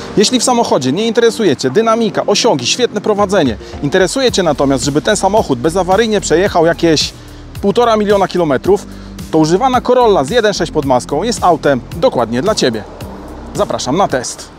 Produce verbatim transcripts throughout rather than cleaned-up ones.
Jeśli w samochodzie nie interesuje Cię dynamika, osiągi, świetne prowadzenie, interesuje Cię natomiast, żeby ten samochód bezawaryjnie przejechał jakieś półtora miliona kilometrów, to używana Corolla z jeden przecinek sześć pod maską jest autem dokładnie dla Ciebie. Zapraszam na test.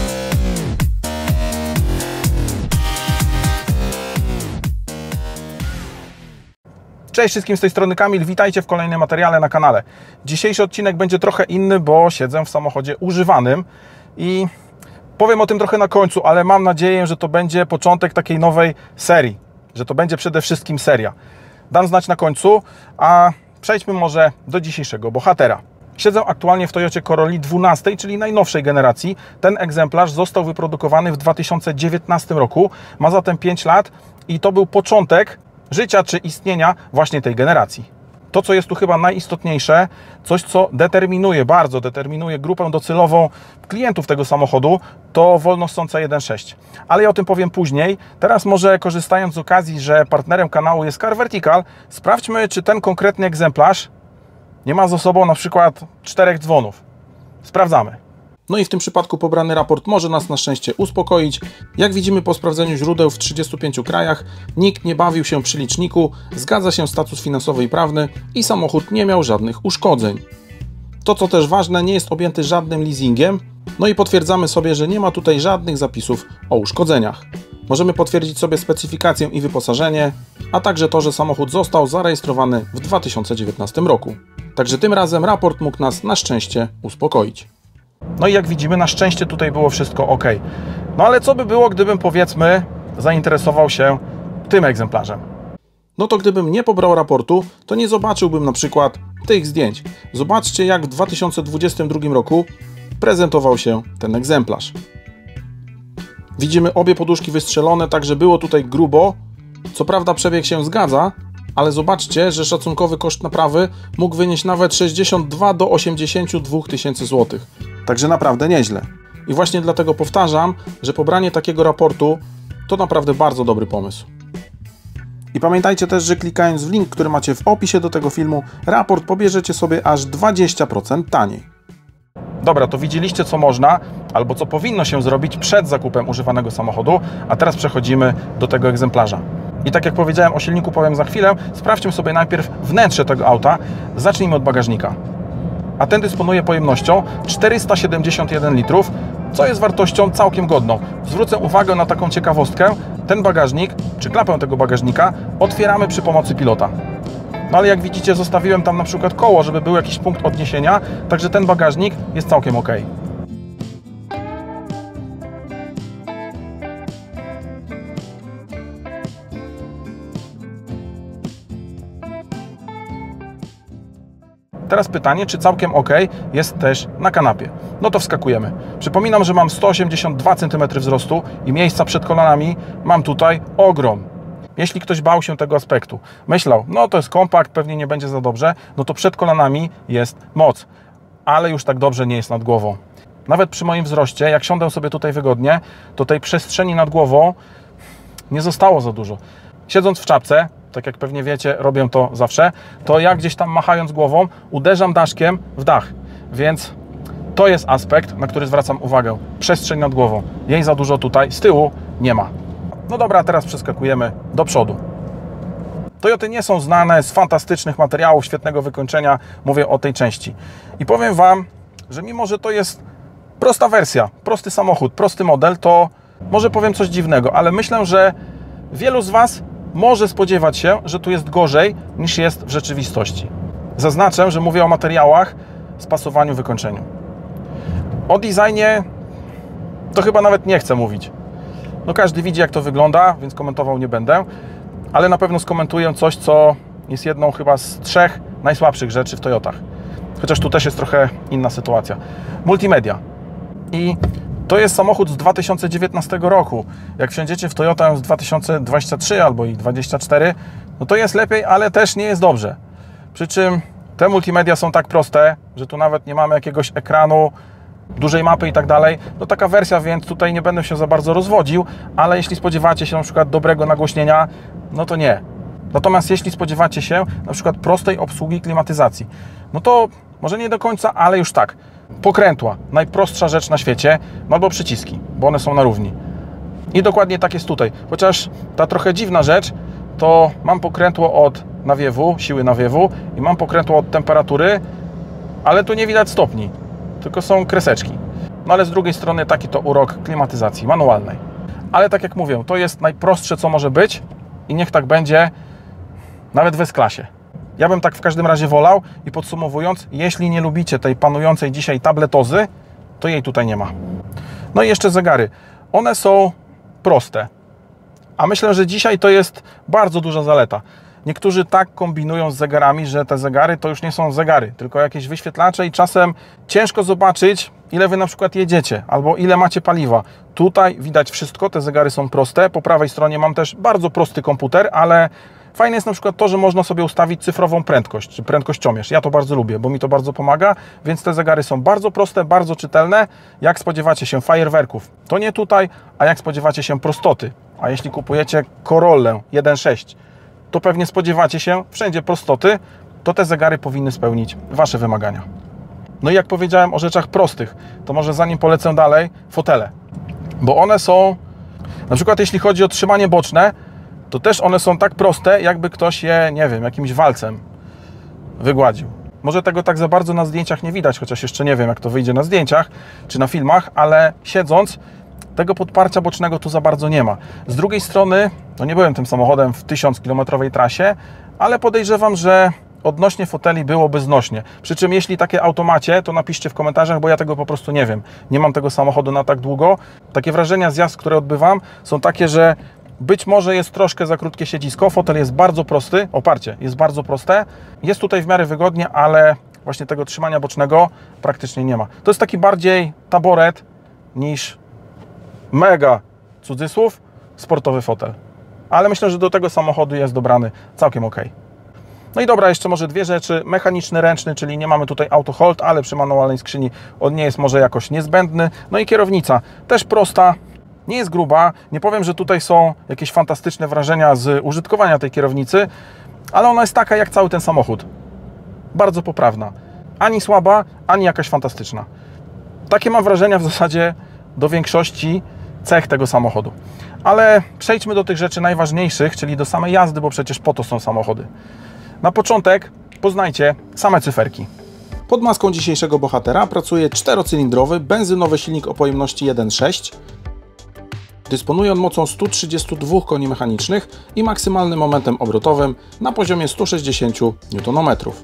Cześć wszystkim, z tej strony Kamil, witajcie w kolejnym materiale na kanale. Dzisiejszy odcinek będzie trochę inny, bo siedzę w samochodzie używanym i powiem o tym trochę na końcu, ale mam nadzieję, że to będzie początek takiej nowej serii, że to będzie przede wszystkim seria. Dam znać na końcu, a przejdźmy może do dzisiejszego bohatera. Siedzę aktualnie w Toyocie Corolli dwunastej, czyli najnowszej generacji. Ten egzemplarz został wyprodukowany w dwa tysiące dziewiętnastym roku, ma zatem pięć lat i to był początek życia czy istnienia właśnie tej generacji. To, co jest tu chyba najistotniejsze, coś, co determinuje, bardzo determinuje grupę docelową klientów tego samochodu, to wolnossąca jeden przecinek sześć. Ale ja o tym powiem później. Teraz może, korzystając z okazji, że partnerem kanału jest Car Vertical, sprawdźmy, czy ten konkretny egzemplarz nie ma ze sobą na przykład czterech dzwonów. Sprawdzamy. No i w tym przypadku pobrany raport może nas na szczęście uspokoić. Jak widzimy po sprawdzeniu źródeł w trzydziestu pięciu krajach, nikt nie bawił się przy liczniku, zgadza się status finansowy i prawny i samochód nie miał żadnych uszkodzeń. To, co też ważne, nie jest objęty żadnym leasingiem, no i potwierdzamy sobie, że nie ma tutaj żadnych zapisów o uszkodzeniach. Możemy potwierdzić sobie specyfikację i wyposażenie, a także to, że samochód został zarejestrowany w dwa tysiące dziewiętnastym roku. Także tym razem raport mógł nas na szczęście uspokoić. No i jak widzimy, na szczęście tutaj było wszystko ok. No ale co by było, gdybym, powiedzmy, zainteresował się tym egzemplarzem? No to gdybym nie pobrał raportu, to nie zobaczyłbym na przykład tych zdjęć. Zobaczcie, jak w dwa tysiące dwudziestym drugim roku prezentował się ten egzemplarz. Widzimy obie poduszki wystrzelone, także było tutaj grubo. Co prawda przebieg się zgadza, ale zobaczcie, że szacunkowy koszt naprawy mógł wynieść nawet sześćdziesiąt dwa do osiemdziesięciu dwóch tysięcy złotych. Także naprawdę nieźle. I właśnie dlatego powtarzam, że pobranie takiego raportu to naprawdę bardzo dobry pomysł. I pamiętajcie też, że klikając w link, który macie w opisie do tego filmu, raport pobierzecie sobie aż dwadzieścia procent taniej. Dobra, to widzieliście, co można albo co powinno się zrobić przed zakupem używanego samochodu, a teraz przechodzimy do tego egzemplarza. I tak jak powiedziałem, o silniku powiem za chwilę, sprawdźmy sobie najpierw wnętrze tego auta. Zacznijmy od bagażnika. A ten dysponuje pojemnością czterysta siedemdziesiąt jeden litrów, co jest wartością całkiem godną. Zwrócę uwagę na taką ciekawostkę. Ten bagażnik, czy klapę tego bagażnika, otwieramy przy pomocy pilota. No ale jak widzicie, zostawiłem tam na przykład koło, żeby był jakiś punkt odniesienia, także ten bagażnik jest całkiem ok. Teraz pytanie, czy całkiem ok jest też na kanapie. No to wskakujemy. Przypominam, że mam sto osiemdziesiąt dwa centymetry wzrostu i miejsca przed kolanami mam tutaj ogrom. Jeśli ktoś bał się tego aspektu, myślał, no to jest kompakt, pewnie nie będzie za dobrze, no to przed kolanami jest moc. Ale już tak dobrze nie jest nad głową. Nawet przy moim wzroście, jak siądę sobie tutaj wygodnie, to tej przestrzeni nad głową nie zostało za dużo. Siedząc w czapce, tak jak pewnie wiecie, robię to zawsze, to ja gdzieś tam machając głową uderzam daszkiem w dach, więc to jest aspekt, na który zwracam uwagę. Przestrzeń nad głową. Jej za dużo tutaj z tyłu nie ma. No dobra, teraz przeskakujemy do przodu. Toyoty nie są znane z fantastycznych materiałów, świetnego wykończenia, mówię o tej części. I powiem Wam, że mimo, że to jest prosta wersja, prosty samochód, prosty model, to może powiem coś dziwnego, ale myślę, że wielu z Was może spodziewać się, że tu jest gorzej niż jest w rzeczywistości. Zaznaczę, że mówię o materiałach, spasowaniu, wykończeniu. O designie to chyba nawet nie chcę mówić. No każdy widzi, jak to wygląda, więc komentował nie będę, ale na pewno skomentuję coś, co jest jedną chyba z trzech najsłabszych rzeczy w Toyotach. Chociaż tu też jest trochę inna sytuacja. Multimedia. I to jest samochód z dwa tysiące dziewiętnastego roku. Jak wsiądziecie w Toyotę z dwa tysiące dwudziestego trzeciego albo i dwudziestego czwartego, no to jest lepiej, ale też nie jest dobrze. Przy czym te multimedia są tak proste, że tu nawet nie mamy jakiegoś ekranu, dużej mapy i tak dalej. No taka wersja, więc tutaj nie będę się za bardzo rozwodził, ale jeśli spodziewacie się na przykład dobrego nagłośnienia, no to nie. Natomiast jeśli spodziewacie się na przykład prostej obsługi klimatyzacji, no to może nie do końca, ale już tak. Pokrętła, najprostsza rzecz na świecie, no albo przyciski, bo one są na równi. I dokładnie tak jest tutaj. Chociaż ta trochę dziwna rzecz, to mam pokrętło od nawiewu, siły nawiewu i mam pokrętło od temperatury, ale tu nie widać stopni, tylko są kreseczki. No ale z drugiej strony taki to urok klimatyzacji manualnej. Ale tak jak mówię, to jest najprostsze, co może być i niech tak będzie nawet w S-klasie. Ja bym tak w każdym razie wolał i podsumowując, jeśli nie lubicie tej panującej dzisiaj tabletozy, to jej tutaj nie ma. No i jeszcze zegary. One są proste, a myślę, że dzisiaj to jest bardzo duża zaleta. Niektórzy tak kombinują z zegarami, że te zegary to już nie są zegary, tylko jakieś wyświetlacze i czasem ciężko zobaczyć, ile Wy na przykład jedziecie, albo ile macie paliwa. Tutaj widać wszystko, te zegary są proste. Po prawej stronie mam też bardzo prosty komputer, ale fajne jest na przykład to, że można sobie ustawić cyfrową prędkość, czy prędkościomierz. Ja to bardzo lubię, bo mi to bardzo pomaga, więc te zegary są bardzo proste, bardzo czytelne. Jak spodziewacie się fajerwerków, to nie tutaj, a jak spodziewacie się prostoty, a jeśli kupujecie Corollę jeden sześć, to pewnie spodziewacie się wszędzie prostoty, to te zegary powinny spełnić Wasze wymagania. No i jak powiedziałem o rzeczach prostych, to może zanim polecę dalej, fotele. Bo one są, na przykład jeśli chodzi o trzymanie boczne, to też one są tak proste, jakby ktoś je, nie wiem, jakimś walcem wygładził. Może tego tak za bardzo na zdjęciach nie widać, chociaż jeszcze nie wiem, jak to wyjdzie na zdjęciach czy na filmach, ale siedząc, tego podparcia bocznego tu za bardzo nie ma. Z drugiej strony, no nie byłem tym samochodem w tysiąckilometrowej trasie, ale podejrzewam, że odnośnie foteli byłoby znośnie. Przy czym jeśli takie auto macie, to napiszcie w komentarzach, bo ja tego po prostu nie wiem. Nie mam tego samochodu na tak długo. Takie wrażenia z jazd, które odbywam, są takie, że być może jest troszkę za krótkie siedzisko, fotel jest bardzo prosty, oparcie jest bardzo proste, jest tutaj w miarę wygodnie, ale właśnie tego trzymania bocznego praktycznie nie ma. To jest taki bardziej taboret niż mega, cudzysłów, sportowy fotel. Ale myślę, że do tego samochodu jest dobrany całkiem ok. No i dobra, jeszcze może dwie rzeczy. Mechaniczny, ręczny, czyli nie mamy tutaj auto hold, ale przy manualnej skrzyni on nie jest może jakoś niezbędny. No i kierownica, też prosta, nie jest gruba. Nie powiem, że tutaj są jakieś fantastyczne wrażenia z użytkowania tej kierownicy, ale ona jest taka jak cały ten samochód. Bardzo poprawna. Ani słaba, ani jakaś fantastyczna. Takie mam wrażenia w zasadzie do większości cech tego samochodu. Ale przejdźmy do tych rzeczy najważniejszych, czyli do samej jazdy, bo przecież po to są samochody. Na początek poznajcie same cyferki. Pod maską dzisiejszego bohatera pracuje czterocylindrowy, benzynowy silnik o pojemności jeden sześć. Dysponuje on mocą stu trzydziestu dwóch koni mechanicznych i maksymalnym momentem obrotowym na poziomie stu sześćdziesięciu niutonometrów.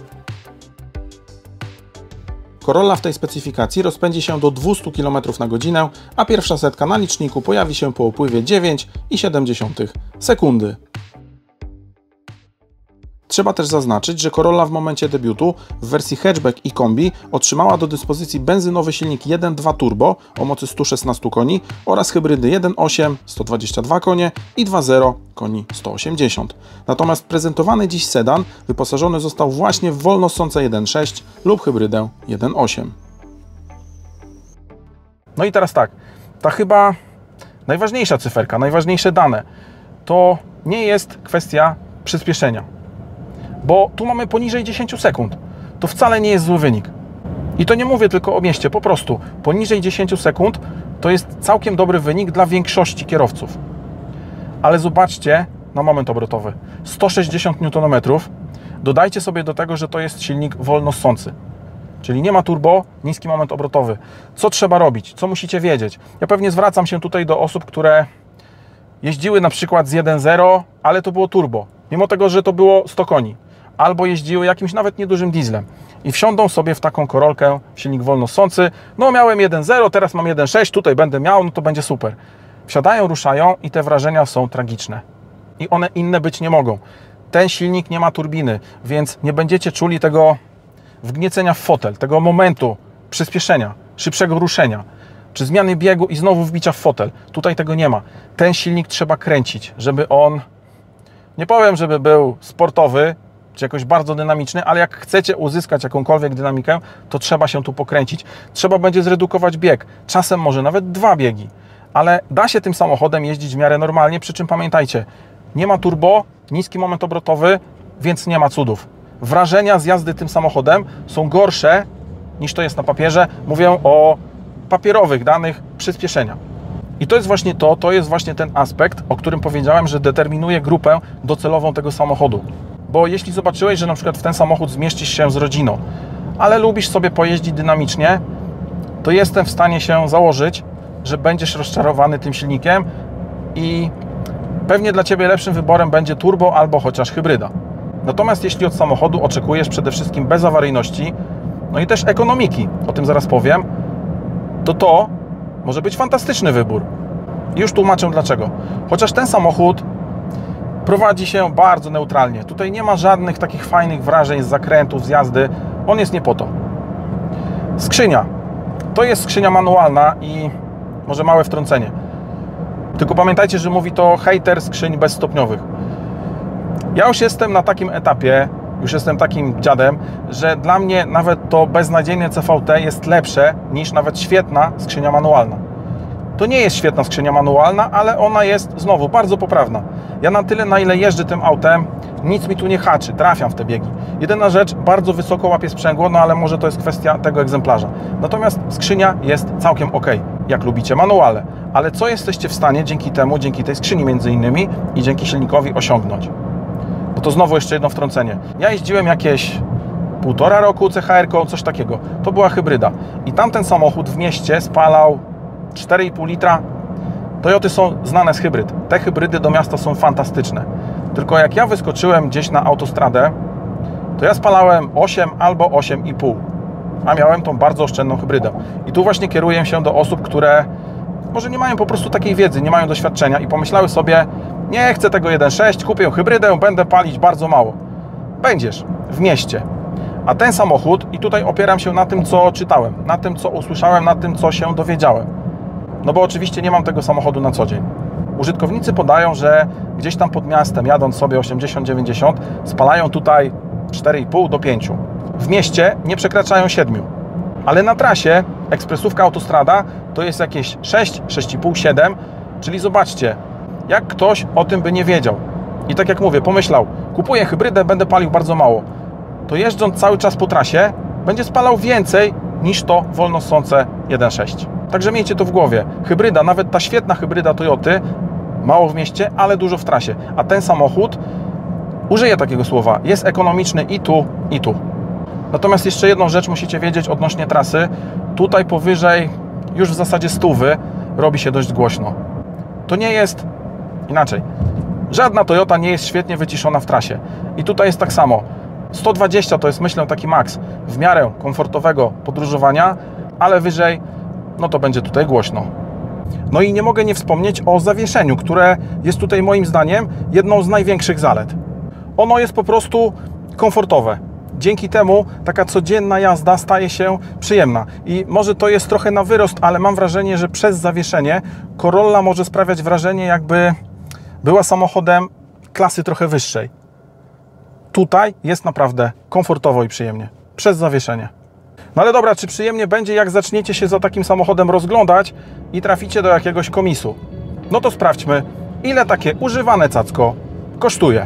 Corolla w tej specyfikacji rozpędzi się do dwustu kilometrów na godzinę, a pierwsza setka na liczniku pojawi się po upływie dziewięć i siedem dziesiątych sekundy. Trzeba też zaznaczyć, że Corolla w momencie debiutu w wersji hatchback i kombi otrzymała do dyspozycji benzynowy silnik jeden przecinek dwa turbo o mocy stu szesnastu koni oraz hybrydy jeden przecinek osiem sto dwadzieścia dwa konie i dwa przecinek zero koni sto osiemdziesiąt. Natomiast prezentowany dziś sedan wyposażony został właśnie w wolnossące jeden przecinek sześć lub hybrydę jeden przecinek osiem. No i teraz tak, ta chyba najważniejsza cyferka, najważniejsze dane to nie jest kwestia przyspieszenia. Bo tu mamy poniżej dziesięciu sekund. To wcale nie jest zły wynik. I to nie mówię tylko o mieście, po prostu poniżej dziesięciu sekund to jest całkiem dobry wynik dla większości kierowców. Ale zobaczcie na moment obrotowy. sto sześćdziesiąt niutonometrów. Dodajcie sobie do tego, że to jest silnik wolnossący. Czyli nie ma turbo, niski moment obrotowy. Co trzeba robić? Co musicie wiedzieć? Ja pewnie zwracam się tutaj do osób, które jeździły na przykład z jeden zero, ale to było turbo. Mimo tego, że to było sto koni. Albo jeździły jakimś nawet niedużym dieslem i wsiądą sobie w taką Corolkę, silnik wolnossący. No miałem jeden zero, teraz mam jeden sześć, tutaj będę miał, no to będzie super. Wsiadają, ruszają i te wrażenia są tragiczne. I one inne być nie mogą. Ten silnik nie ma turbiny, więc nie będziecie czuli tego wgniecenia w fotel, tego momentu przyspieszenia, szybszego ruszenia, czy zmiany biegu i znowu wbicia w fotel. Tutaj tego nie ma. Ten silnik trzeba kręcić, żeby on, nie powiem, żeby był sportowy, czy jakoś bardzo dynamiczny, ale jak chcecie uzyskać jakąkolwiek dynamikę, to trzeba się tu pokręcić. Trzeba będzie zredukować bieg. Czasem może nawet dwa biegi. Ale da się tym samochodem jeździć w miarę normalnie, przy czym pamiętajcie, nie ma turbo, niski moment obrotowy, więc nie ma cudów. Wrażenia z jazdy tym samochodem są gorsze niż to jest na papierze. Mówię o papierowych danych przyspieszenia. I to jest właśnie to, to jest właśnie ten aspekt, o którym powiedziałem, że determinuje grupę docelową tego samochodu. Bo jeśli zobaczyłeś, że na przykład w ten samochód zmieścisz się z rodziną, ale lubisz sobie pojeździć dynamicznie, to jestem w stanie się założyć, że będziesz rozczarowany tym silnikiem i pewnie dla Ciebie lepszym wyborem będzie turbo albo chociaż hybryda. Natomiast jeśli od samochodu oczekujesz przede wszystkim bezawaryjności, no i też ekonomiki, o tym zaraz powiem, to to może być fantastyczny wybór. I już tłumaczę dlaczego. Chociaż ten samochód prowadzi się bardzo neutralnie. Tutaj nie ma żadnych takich fajnych wrażeń z zakrętów, z jazdy. On jest nie po to. Skrzynia. To jest skrzynia manualna i może małe wtrącenie. Tylko pamiętajcie, że mówi to hejter skrzyń bezstopniowych. Ja już jestem na takim etapie, już jestem takim dziadem, że dla mnie nawet to beznadziejne C V T jest lepsze niż nawet świetna skrzynia manualna. To nie jest świetna skrzynia manualna, ale ona jest znowu bardzo poprawna. Ja na tyle, na ile jeżdżę tym autem, nic mi tu nie haczy, trafiam w te biegi. Jedyna rzecz, bardzo wysoko łapię sprzęgło, no ale może to jest kwestia tego egzemplarza. Natomiast skrzynia jest całkiem ok, jak lubicie manuale. Ale co jesteście w stanie dzięki temu, dzięki tej skrzyni między innymi i dzięki silnikowi osiągnąć? Bo to znowu jeszcze jedno wtrącenie. Ja jeździłem jakieś półtora roku C H R-ką, coś takiego. To była hybryda. I tamten samochód w mieście spalał cztery i pół litra. Toyoty są znane z hybryd. Te hybrydy do miasta są fantastyczne. Tylko jak ja wyskoczyłem gdzieś na autostradę, to ja spalałem osiem albo osiem i pół. A miałem tą bardzo oszczędną hybrydę. I tu właśnie kieruję się do osób, które może nie mają po prostu takiej wiedzy, nie mają doświadczenia i pomyślały sobie, nie chcę tego jeden sześć, kupię hybrydę, będę palić bardzo mało. Będziesz w mieście. A ten samochód, i tutaj opieram się na tym, co czytałem, na tym, co usłyszałem, na tym, co się dowiedziałem. No bo oczywiście nie mam tego samochodu na co dzień. Użytkownicy podają, że gdzieś tam pod miastem, jadąc sobie osiemdziesiąt dziewięćdziesiąt, spalają tutaj cztery i pół do pięciu. W mieście nie przekraczają siedmiu. Ale na trasie ekspresówka autostrada to jest jakieś sześć, sześć i pół, siedem. Czyli zobaczcie, jak ktoś o tym by nie wiedział. I tak jak mówię, pomyślał, kupuję hybrydę, będę palił bardzo mało. To jeżdżąc cały czas po trasie, będzie spalał więcej niż to wolno ssące jeden sześć. Także miejcie to w głowie. Hybryda, nawet ta świetna hybryda Toyoty, mało w mieście, ale dużo w trasie. A ten samochód, użyję takiego słowa, jest ekonomiczny i tu, i tu. Natomiast jeszcze jedną rzecz musicie wiedzieć odnośnie trasy. Tutaj powyżej już w zasadzie stówy robi się dość głośno. To nie jest inaczej. Żadna Toyota nie jest świetnie wyciszona w trasie. I tutaj jest tak samo. sto dwadzieścia to jest, myślę, taki maks w miarę komfortowego podróżowania, ale wyżej, no to będzie tutaj głośno. No i nie mogę nie wspomnieć o zawieszeniu, które jest tutaj moim zdaniem jedną z największych zalet. Ono jest po prostu komfortowe. Dzięki temu taka codzienna jazda staje się przyjemna. I może to jest trochę na wyrost, ale mam wrażenie, że przez zawieszenie Corolla może sprawiać wrażenie, jakby była samochodem klasy trochę wyższej. Tutaj jest naprawdę komfortowo i przyjemnie. Przez zawieszenie. No ale dobra, czy przyjemnie będzie, jak zaczniecie się za takim samochodem rozglądać i traficie do jakiegoś komisu? No to sprawdźmy, ile takie używane cacko kosztuje.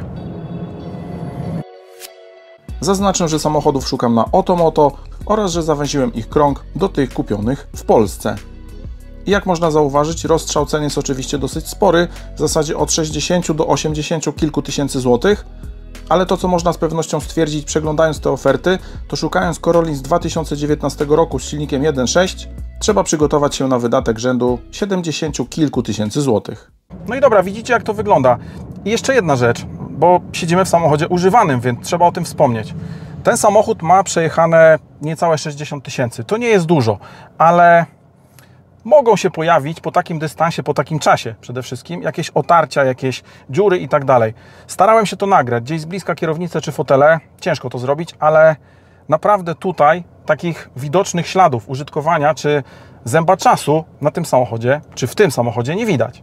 Zaznaczę, że samochodów szukam na Otomoto oraz że zawęziłem ich krąg do tych kupionych w Polsce. I jak można zauważyć, rozstrzał cen jest oczywiście dosyć spory, w zasadzie od sześćdziesięciu do osiemdziesięciu kilku tysięcy złotych, ale to, co można z pewnością stwierdzić, przeglądając te oferty, to szukając Corolli z dwa tysiące dziewiętnastego roku z silnikiem jeden sześć, trzeba przygotować się na wydatek rzędu siedemdziesięciu kilku tysięcy złotych. No i dobra, widzicie, jak to wygląda. I jeszcze jedna rzecz, bo siedzimy w samochodzie używanym, więc trzeba o tym wspomnieć. Ten samochód ma przejechane niecałe sześćdziesiąt tysięcy. To nie jest dużo, ale mogą się pojawić po takim dystansie, po takim czasie przede wszystkim jakieś otarcia, jakieś dziury i tak dalej. Starałem się to nagrać, gdzieś z bliska kierownicę czy fotele, ciężko to zrobić, ale naprawdę tutaj takich widocznych śladów użytkowania czy zęba czasu na tym samochodzie, czy w tym samochodzie nie widać.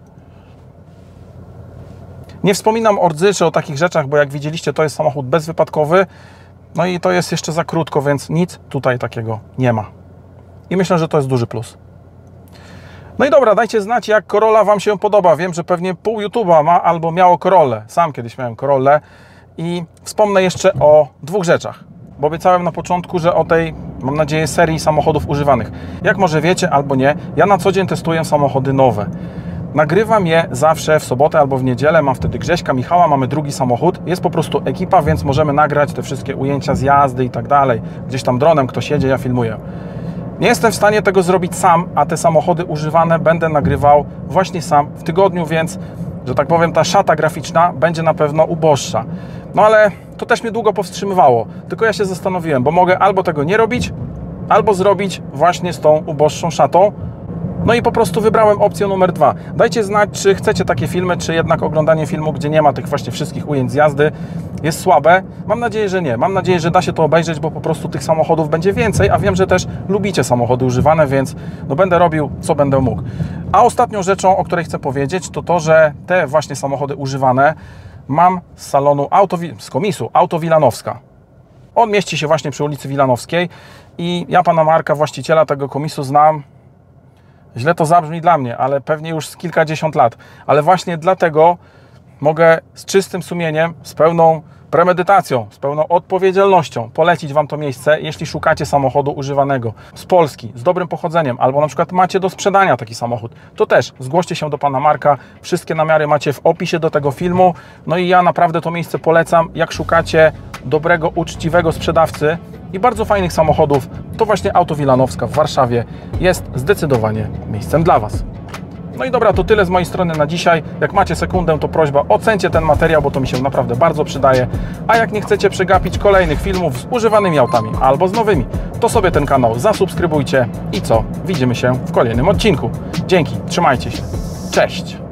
Nie wspominam o rdzy czy o takich rzeczach, bo jak widzieliście, to jest samochód bezwypadkowy, no i to jest jeszcze za krótko, więc nic tutaj takiego nie ma. I myślę, że to jest duży plus. No i dobra, dajcie znać, jak Corolla Wam się podoba. Wiem, że pewnie pół YouTube'a ma albo miało Corollę. Sam kiedyś miałem Corollę. I wspomnę jeszcze o dwóch rzeczach. bo obiecałem na początku, że o tej, mam nadzieję, serii samochodów używanych. Jak może wiecie albo nie, ja na co dzień testuję samochody nowe. Nagrywam je zawsze w sobotę albo w niedzielę, mam wtedy Grześka, Michała, mamy drugi samochód, jest po prostu ekipa, więc możemy nagrać te wszystkie ujęcia z jazdy i tak dalej. Gdzieś tam dronem ktoś jedzie, ja filmuję. Nie jestem w stanie tego zrobić sam, a te samochody używane będę nagrywał właśnie sam w tygodniu, więc, że tak powiem, ta szata graficzna będzie na pewno uboższa. No ale to też mnie długo powstrzymywało, tylko ja się zastanowiłem, bo mogę albo tego nie robić, albo zrobić właśnie z tą uboższą szatą. No i po prostu wybrałem opcję numer dwa. Dajcie znać, czy chcecie takie filmy, czy jednak oglądanie filmu, gdzie nie ma tych właśnie wszystkich ujęć z jazdy, jest słabe. Mam nadzieję, że nie. Mam nadzieję, że da się to obejrzeć, bo po prostu tych samochodów będzie więcej, a wiem, że też lubicie samochody używane, więc no będę robił, co będę mógł. A ostatnią rzeczą, o której chcę powiedzieć, to to, że te właśnie samochody używane mam z salonu, auto, z komisu Auto Wilanowska. On mieści się właśnie przy ulicy Wilanowskiej i ja pana Marka, właściciela tego komisu, znam. Źle to zabrzmi dla mnie, ale pewnie już z kilkadziesiąt lat. Ale właśnie dlatego mogę z czystym sumieniem, z pełną premedytacją, z pełną odpowiedzialnością polecić Wam to miejsce, jeśli szukacie samochodu używanego z Polski, z dobrym pochodzeniem, albo na przykład macie do sprzedania taki samochód, to też zgłoście się do pana Marka. Wszystkie namiary macie w opisie do tego filmu. No i ja naprawdę to miejsce polecam. Jak szukacie dobrego, uczciwego sprzedawcy i bardzo fajnych samochodów, to właśnie Auto Wilanowska w Warszawie jest zdecydowanie miejscem dla Was. No i dobra, to tyle z mojej strony na dzisiaj. Jak macie sekundę, to prośba, ocencie ten materiał, bo to mi się naprawdę bardzo przydaje. A jak nie chcecie przegapić kolejnych filmów z używanymi autami albo z nowymi, to sobie ten kanał zasubskrybujcie i co? Widzimy się w kolejnym odcinku. Dzięki, trzymajcie się. Cześć!